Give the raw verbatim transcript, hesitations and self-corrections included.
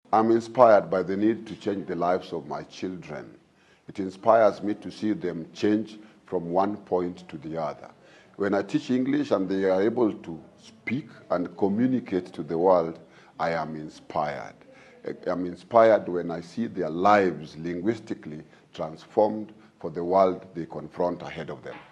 I'm inspired by the need to change the lives of my children. It inspires me to see them change from one point to the other. When I teach English and they are able to speak and communicate to the world, I am inspired. I'm inspired when I see their lives linguistically transformed for the world they confront ahead of them.